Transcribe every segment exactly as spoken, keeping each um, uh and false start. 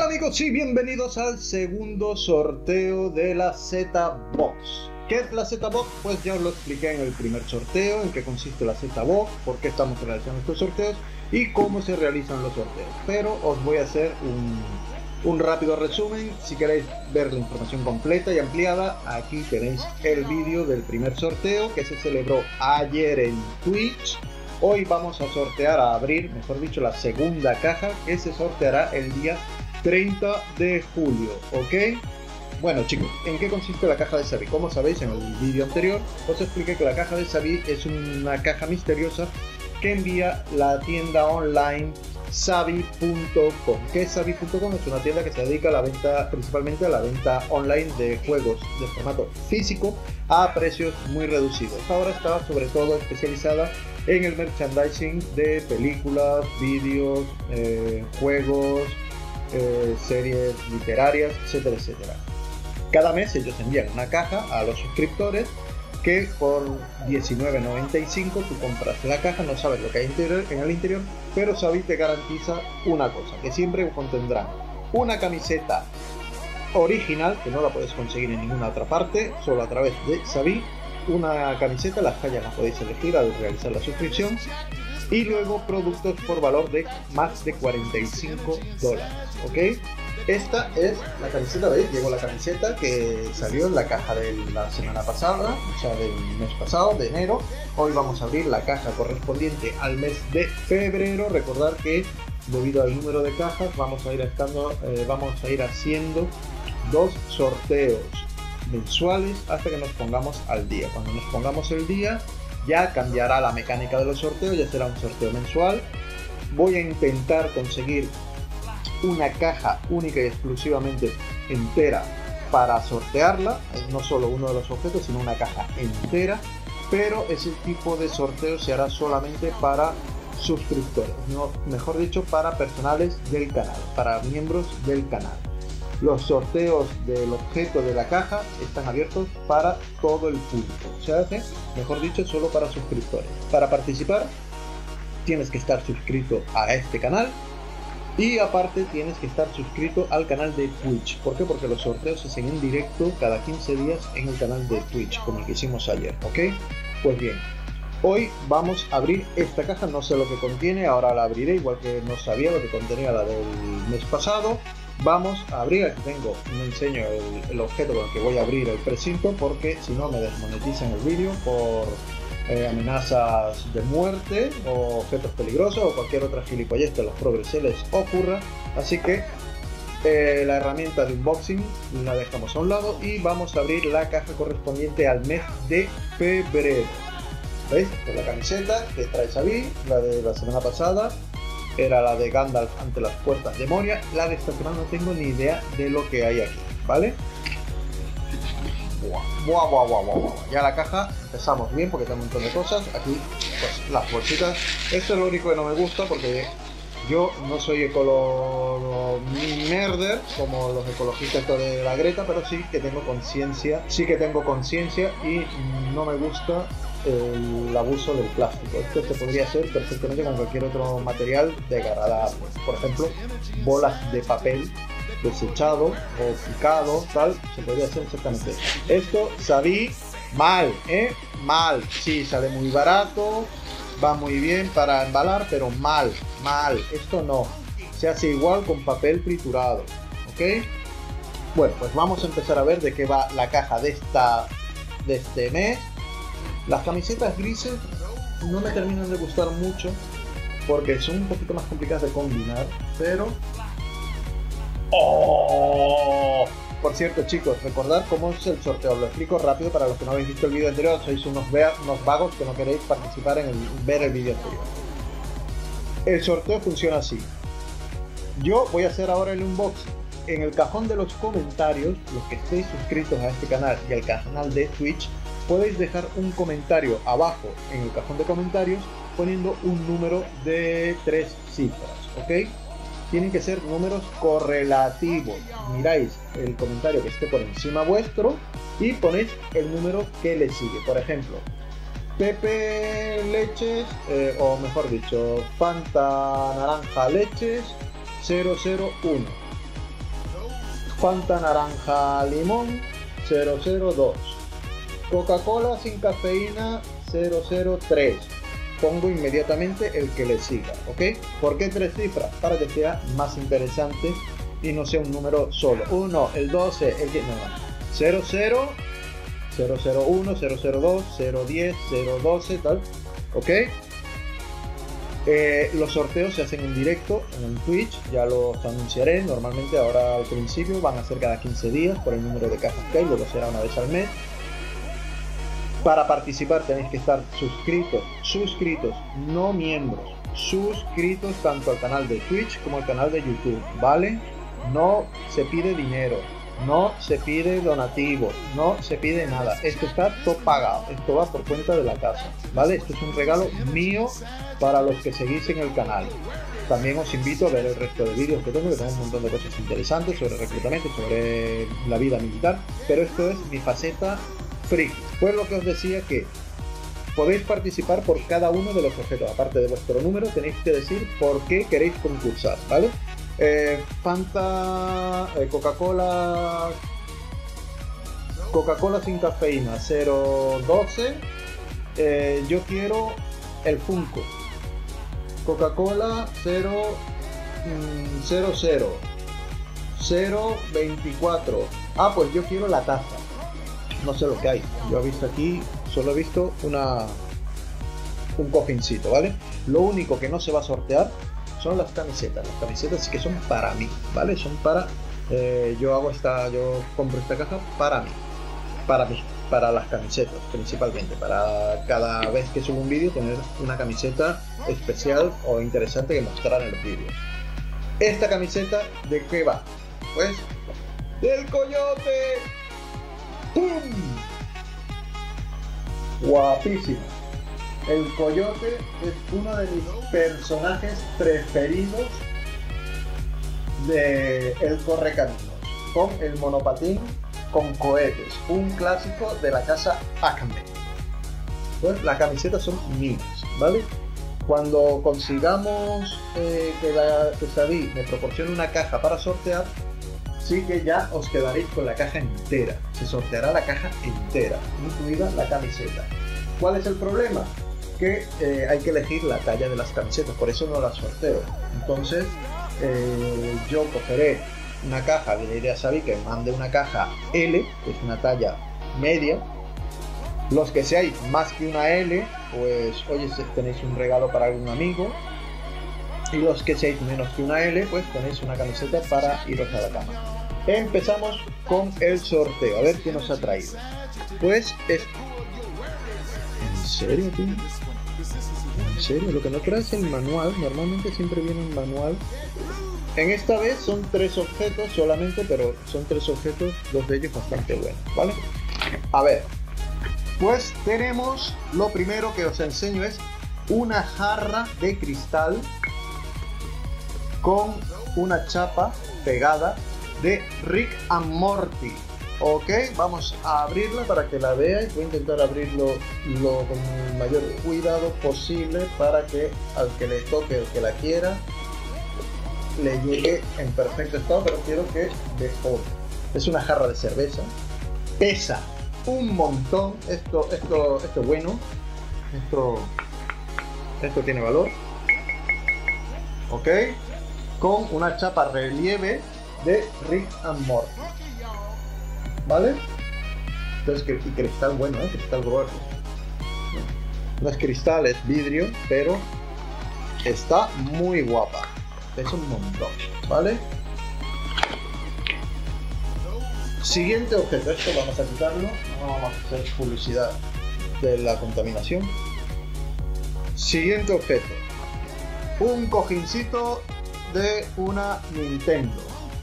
Amigos y bienvenidos al segundo sorteo de la Z-Box. ¿Qué es la Z-Box? Pues ya os lo expliqué en el primer sorteo, en qué consiste la Z-Box, por qué estamos realizando estos sorteos y cómo se realizan los sorteos. Pero os voy a hacer un, un rápido resumen. Si queréis ver la información completa y ampliada, aquí tenéis el vídeo del primer sorteo que se celebró ayer en Twitch. Hoy vamos a sortear, a abrir, mejor dicho, la segunda caja que se sorteará el día treinta de julio, ¿ok? Bueno chicos, ¿en qué consiste la caja de Xavi? Como sabéis, en el vídeo anterior os expliqué que la caja de Xavi es una caja misteriosa que envía la tienda online Xavi punto com. ¿Qué es Xavi punto com? Es una tienda que se dedica a la venta, principalmente a la venta online de juegos de formato físico a precios muy reducidos. Ahora está sobre todo especializada en el merchandising de películas, vídeos, eh, juegos, eh, series literarias, etcétera, etcétera. Cada mes ellos envían una caja a los suscriptores que por diecinueve noventa y cinco tú compras la caja, no sabes lo que hay interior, en el interior, pero Xavi te garantiza una cosa, que siempre contendrán una camiseta original, que no la puedes conseguir en ninguna otra parte, solo a través de Xavi, una camiseta, las tallas las podéis elegir al realizar la suscripción, y luego productos por valor de más de cuarenta y cinco dólares, ¿ok? Esta es la camiseta, ¿veis? Llegó la camiseta que salió en la caja de la semana pasada, o sea, del mes pasado, de enero. Hoy vamos a abrir la caja correspondiente al mes de febrero. Recordar que debido al número de cajas vamos a ir, estando, eh, vamos a ir haciendo dos sorteos mensuales hasta que nos pongamos al día. Cuando nos pongamos el día ya cambiará la mecánica de los sorteos, ya será un sorteo mensual. Voy a intentar conseguir una caja única y exclusivamente entera para sortearla, no solo uno de los objetos sino una caja entera, pero ese tipo de sorteo se hará solamente para suscriptores, no, mejor dicho para personales del canal, para miembros del canal. Los sorteos del objeto de la caja están abiertos para todo el público, se hace, mejor dicho, solo para suscriptores. Para participar tienes que estar suscrito a este canal y aparte tienes que estar suscrito al canal de Twitch. ¿Por qué? Porque los sorteos se hacen en directo cada quince días en el canal de Twitch, como el que hicimos ayer, ¿ok? Pues bien, hoy vamos a abrir esta caja, no sé lo que contiene, ahora la abriré, igual que no sabía lo que contenía la del mes pasado. Vamos a abrir, aquí tengo, no enseño el, el objeto con el que voy a abrir el precinto, porque si no me desmonetizan el vídeo por eh, amenazas de muerte o objetos peligrosos o cualquier otra gilipollez que a los progres se les ocurra. Así que eh, la herramienta de unboxing la dejamos a un lado y vamos a abrir la caja correspondiente al mes de febrero. ¿Veis? Esta es la camiseta que trae Xavi, la de la semana pasada era la de Gandalf ante las puertas de Moria. La de esta semana no tengo ni idea de lo que hay aquí, ¿vale? Buah, buah, buah, buah, buah. Ya la caja empezamos bien porque tiene un montón de cosas. Aquí pues las bolsitas. Esto es lo único que no me gusta porque yo no soy ecolo nerder como los ecologistas de la Greta, pero sí que tengo conciencia, sí que tengo conciencia y no me gusta el abuso del plástico. Esto se podría hacer perfectamente con cualquier otro material degradable, por ejemplo bolas de papel desechado o picado, tal, se podría hacer exactamente esto. Xavi, mal, ¿eh? Mal, sí, sale muy barato, va muy bien para embalar, pero mal, mal, esto no, se hace igual con papel triturado, ¿ok? Bueno, pues vamos a empezar a ver de qué va la caja de, esta, de este mes. Las camisetas grises no me terminan de gustar mucho porque son un poquito más complicadas de combinar, pero... ¡Oh! Por cierto chicos, recordad cómo es el sorteo, lo explico rápido para los que no habéis visto el vídeo anterior, sois unos, unos vagos que no queréis participar en el, ver el vídeo anterior. El sorteo funciona así. Yo voy a hacer ahora el unboxing. En el cajón de los comentarios, los que estéis suscritos a este canal y al canal de Twitch, podéis dejar un comentario abajo en el cajón de comentarios poniendo un número de tres cifras, ¿ok? Tienen que ser números correlativos. Miráis el comentario que esté por encima vuestro y ponéis el número que le sigue. Por ejemplo, Pepe Leches, eh, o mejor dicho, Fanta Naranja Leches cero cero uno. Fanta naranja limón cero cero dos, Coca-Cola sin cafeína cero cero tres. Pongo inmediatamente el que le siga, ¿ok? ¿Por qué tres cifras? Para que sea más interesante y no sea un número solo. uno, el doce, el que no, cero cero, cero cero uno, cero cero dos, cero diez, cero doce, tal, ¿ok? Eh, los sorteos se hacen en directo en Twitch, ya los anunciaré. Normalmente ahora al principio van a ser cada quince días por el número de cajas que hay, luego será una vez al mes. Para participar tenéis que estar suscritos, suscritos, no miembros, suscritos tanto al canal de Twitch como al canal de YouTube, ¿vale? No se pide dinero, no se pide donativo, no se pide nada. Esto está todo pagado, esto va por cuenta de la casa, ¿vale? Esto es un regalo mío para los que seguís en el canal. También os invito a ver el resto de vídeos que tengo, que tengo un montón de cosas interesantes sobre reclutamiento, sobre la vida militar, pero esto es mi faceta friki. Pues lo que os decía, que podéis participar por cada uno de los objetos. Aparte de vuestro número, tenéis que decir por qué queréis concursar, ¿vale? Eh, Fanta, eh, Coca-Cola, Coca-Cola sin cafeína cero doce. Eh, yo quiero el Funko. Coca-Cola cero cero, cero veinticuatro. Ah, pues yo quiero la taza. No sé lo que hay. Yo he visto aquí, solo he visto una un cojincito, ¿vale? Lo único que no se va a sortear son las camisetas. Las camisetas sí que son para mí, ¿vale? Son para... Eh, yo hago esta... Yo compro esta caja para mí. Para mí. Para las camisetas, principalmente. Para cada vez que subo un vídeo tener una camiseta especial o interesante que mostrar en los vídeos. Esta camiseta, ¿de qué va? Pues... ¡del coyote! ¡Pum! Guapísimo. El coyote es uno de mis personajes preferidos de El Correcaminos, con el monopatín con cohetes, un clásico de la casa Acme. Pues las camisetas son mías, ¿vale? Cuando consigamos eh, que la que Sadie me proporcione una caja para sortear, sí que ya os quedaréis con la caja entera. Se sorteará la caja entera, incluida la camiseta. ¿Cuál es el problema? Que eh, hay que elegir la talla de las camisetas, por eso no las sorteo. Entonces eh, yo cogeré una caja, le diré a Xavi que mande una caja L, que es una talla media. Los que seáis más que una L, pues oye, tenéis un regalo para algún amigo. Y los que seáis menos que una L, pues tenéis una camiseta para iros a la cama. Empezamos con el sorteo, a ver qué nos ha traído. Pues es... ¿En serio, tío? ¿En serio? Lo que no trae es el manual. Normalmente siempre viene un manual. En esta vez son tres objetos solamente, pero son tres objetos, dos de ellos bastante buenos, ¿vale? A ver, pues tenemos, lo primero que os enseño es una jarra de cristal con una chapa pegada de Rick and Morty. Ok, vamos a abrirla para que la veáis. Voy a intentar abrirlo lo, con el mayor cuidado posible para que al que le toque, al que la quiera, le llegue en perfecto estado, pero quiero que dejó. Es una jarra de cerveza, pesa un montón. Esto, esto, esto es bueno. Esto, esto tiene valor. Ok, con una chapa relieve de Rick and Morty. ¿Vale? Entonces, que, y cristal bueno, ¿eh? Cristal grueso. No es cristal, es vidrio, pero está muy guapa. Pesa un montón, ¿vale? Siguiente objeto. Esto vamos a quitarlo. No vamos a hacer publicidad de la contaminación. Siguiente objeto. Un cojincito de una Nintendo.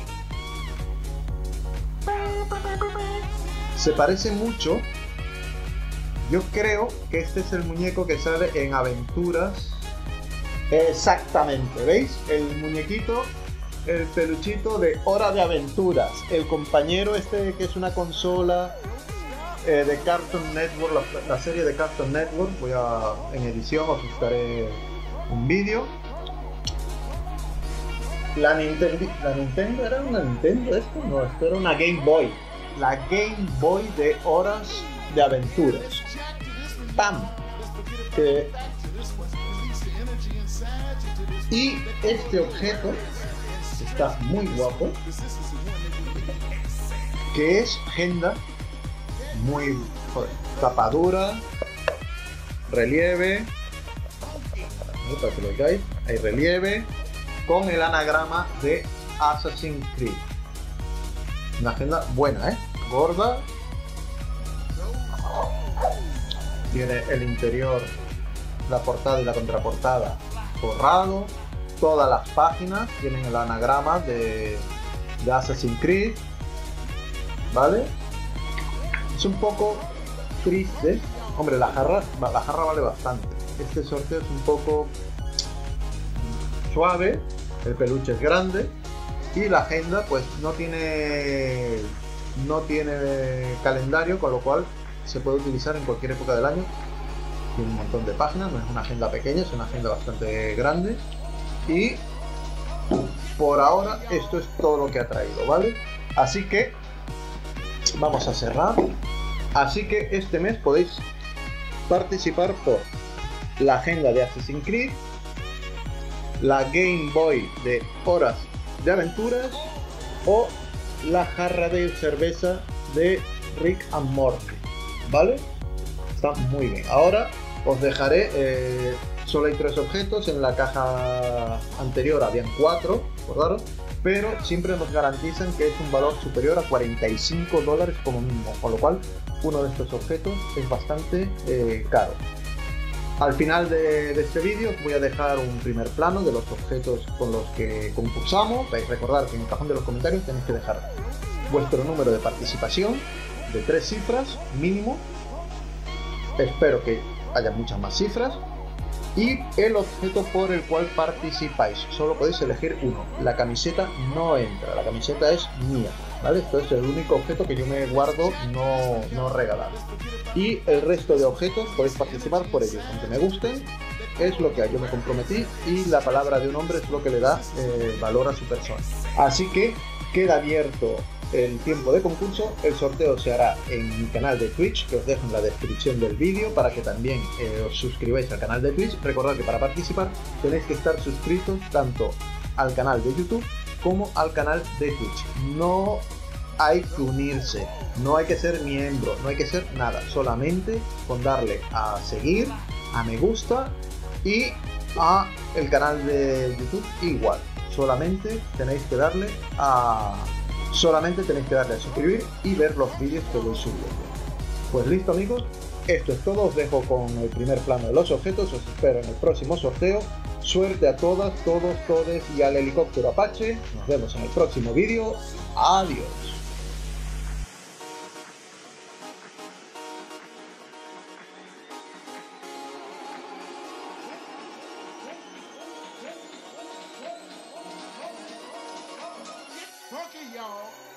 Se parece mucho. Yo creo que este es el muñeco que sale en Aventuras. Exactamente, ¿veis? El muñequito, el peluchito de Hora de Aventuras. El compañero este que es una consola eh, de Cartoon Network, la, la serie de Cartoon Network. Voy a, en edición os buscaré un vídeo. La Nintendo, la Nintendo era una Nintendo esto, no, esto era una Game Boy. La Game Boy de Horas de Aventuras. ¡Pam! Que... Y este objeto está muy guapo, que es agenda, muy joder, tapadura, relieve, para que lo veáis, hay relieve con el anagrama de Assassin's Creed. Una agenda buena, ¿eh? Gorda. Tiene el interior, la portada y la contraportada forrado. Todas las páginas tienen el anagrama de, de Assassin's Creed. ¿Vale? Es un poco triste. Hombre, la jarra, la jarra vale bastante. Este sorteo es un poco suave. El peluche es grande. Y la agenda pues no tiene no tiene calendario, con lo cual se puede utilizar en cualquier época del año. Tiene un montón de páginas, no es una agenda pequeña, es una agenda bastante grande. Y por ahora esto es todo lo que ha traído, ¿vale? Así que vamos a cerrar. Así que este mes podéis participar por la agenda de Assassin's Creed, la Game Boy de Horas de Aventuras o la jarra de cerveza de Rick and Morty, ¿vale? Está muy bien. Ahora os dejaré, eh, solo hay tres objetos, en la caja anterior habían cuatro, acordaros, pero siempre nos garantizan que es un valor superior a cuarenta y cinco dólares como mínimo, con lo cual uno de estos objetos es bastante eh, caro. Al final de, de este vídeo os voy a dejar un primer plano de los objetos con los que concursamos. Recordad que en el cajón de los comentarios tenéis que dejar vuestro número de participación de tres cifras mínimo. Espero que haya muchas más cifras. Y el objeto por el cual participáis. Solo podéis elegir uno. La camiseta no entra, la camiseta es mía, ¿vale? Esto es el único objeto que yo me guardo no, no regalar. Y el resto de objetos podéis participar por ellos. Aunque me gusten, es lo que hay. Yo me comprometí y la palabra de un hombre es lo que le da eh, valor a su persona. Así que queda abierto el tiempo de concurso. El sorteo se hará en mi canal de Twitch, que os dejo en la descripción del vídeo para que también eh, os suscribáis al canal de Twitch. Recordad que para participar tenéis que estar suscritos tanto al canal de YouTube como al canal de Twitch. No hay que unirse, no hay que ser miembro, no hay que ser nada, solamente con darle a seguir, a me gusta y a el canal de YouTube igual. Solamente tenéis que darle a Solamente tenéis que darle a suscribir y ver los vídeos que voy subiendo. Pues listo amigos, esto es todo, os dejo con el primer plano de los objetos, os espero en el próximo sorteo. Suerte a todas, todos, todes y al helicóptero Apache. Nos vemos en el próximo vídeo. Adiós. Funky, y'all.